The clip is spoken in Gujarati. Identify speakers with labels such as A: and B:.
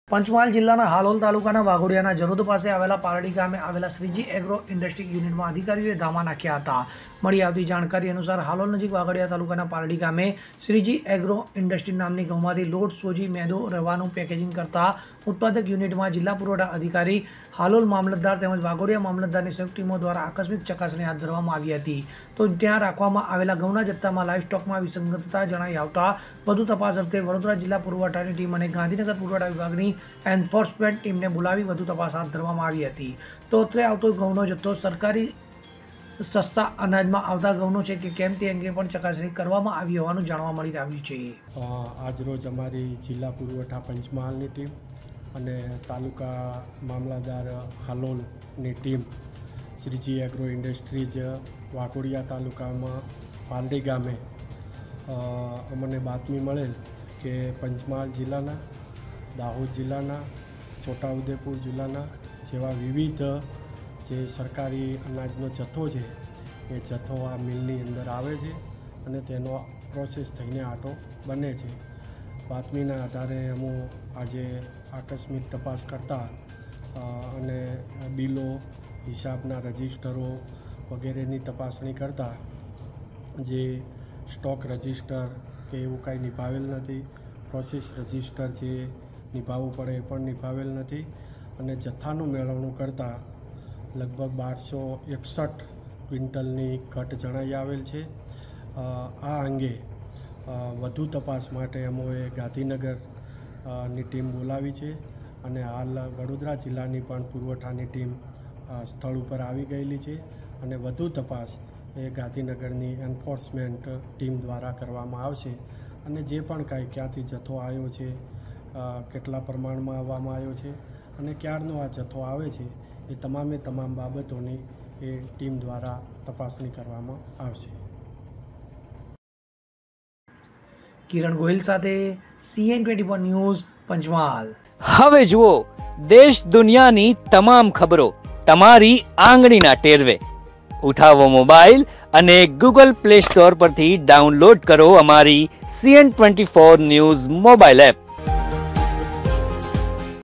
A: પંચમહાલ જિલ્લાના હાલોલ તાલુકાના વાઘોડિયાના જરોદ પાસે આવેલા પારડી ગામે આવેલા શ્રીજી એગ્રો ઇન્ડસ્ટ્રી યુનિટમાં અધિકારીઓએ ધામા નાખ્યા હતા। મળી આવતી જાણકારી અનુસાર હાલોલ નજીક વાઘોડિયા તાલુકાના પારડી ગામે શ્રીજી એગ્રો ઇન્ડસ્ટ્રી નામની ઘઉંમાંથી લોટ, સોજી, મેદો, રવાનું પેકેજિંગ કરતા ઉત્પાદક યુનિટમાં જિલ્લા પુરવઠા અધિકારી, હાલોલ મામલતદાર તેમજ વાઘોડિયા મામલતદારની સંયુક્ત ટીમો દ્વારા આકસ્મિક ચકાસણી હાથ ધરવામાં આવી હતી। તો ત્યાં રાખવામાં આવેલા ઘઉંના જથ્થામાં લાઈવ સ્ટોકમાં વિસંગતતા જણાઈ આવતા વધુ તપાસ અર્થે વડોદરા જિલ્લા પુરવઠાની ટીમ અને ગાંધીનગર પુરવઠા વિભાગની એન્ફોર્સમેન્ટ ટીમને બોલાવી વધુ તપાસ હાથ ધરવામાં આવી હતી। તો અત્રે આવતો ઘઉંનો જથ્થો સરકારી સસ્તા અનાજમાં આવતા ઘઉંનો છે કે કેમ તે અંગે પણ ચકાસણી કરવામાં આવી હોવાનું જાણવા મળી આવ્યું છે।
B: આજરોજ અમારી જિલ્લા પુરવઠા પંચમહાલની ટીમ અને તાલુકા મામલતદાર હાલોલની team Shreeji agro industries Waghodia તાલુકામાં પારડી ગામે અમને બાતમી મળેલ કે પંચમહાલ જિલ્લાના, દાહોદ જિલ્લાના, છોટાઉદેપુર જિલ્લાના જેવા વિવિધ જે સરકારી અનાજનો જથ્થો છે એ જથ્થો આ મિલની અંદર આવે છે અને તેનો પ્રોસેસ થઈને આટો બને છે। બાતમીના આધારે અમે આજે આકસ્મિક તપાસ કરતા અને બિલો, હિસાબના રજિસ્ટરો વગેરેની તપાસણી કરતા જે સ્ટોક રજિસ્ટર કે એવું કાંઈ નિભાવેલ નથી, પ્રોસેસ રજિસ્ટર જે નિભાવવું પડે એ પણ નિભાવેલ નથી અને જથ્થાનું મેળવણું કરતાં લગભગ 1261 ક્વિન્ટલની ઘટ જણાઈ આવેલ છે। આ અંગે વધુ તપાસ માટે અમોએ ગાંધીનગરની ટીમ બોલાવી છે અને હાલ વડોદરા જિલ્લાની પણ પુરવઠાની ટીમ સ્થળ ઉપર આવી ગયેલી છે અને વધુ તપાસ એ ગાંધીનગરની એન્ફોર્સમેન્ટ ટીમ દ્વારા કરવામાં આવશે અને જે પણ કાંઈ ક્યાંથી જથ્થો આવ્યો છે, કેટલા પ્રમાણમાં આવવામાં આવ્યો છે અને ક્યારનો આ જથ્થો આવે છે એ તમામે તમામ બાબતોની એ ટીમ દ્વારા તપાસણી કરવામાં આવશે।
A: કિરણ ગોહિલ સાથે CN24 ન્યૂઝ, પંચમહાલ।
C: હવે જુઓ દેશ દુનિયાની તમામ ખબરો તમારી આંગળીના ટેરવે। ઉઠાવો મોબાઈલ અને ગૂગલ પ્લે સ્ટોર પરથી ડાઉનલોડ કરો અમારી CN24 ન્યૂઝ મોબાઈલ એપ।